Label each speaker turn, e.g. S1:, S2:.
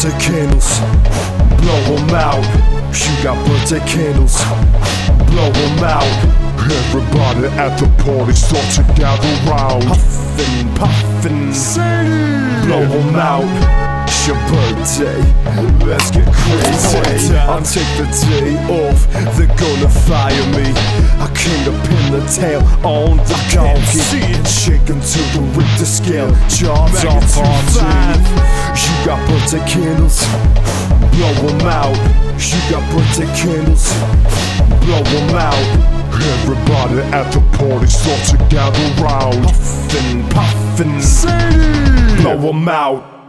S1: birthday candles, blow them out. You got birthday candles, blow them out.
S2: Everybody at the party start to gather round.
S1: Puffin', puffin',
S2: Sadie,
S1: blow them out. It's your birthday, let's get crazy. I'll take the day off, they're gonna fire me. I came to pin the tail on the donkey, shaking to the Richter scale, jobs on party. You got birthday candles, blow them out. You got birthday candles, blow them out.
S2: everybody at the party start to gather round.
S1: Puffin', puffin',
S2: Sadie,
S1: blow them out.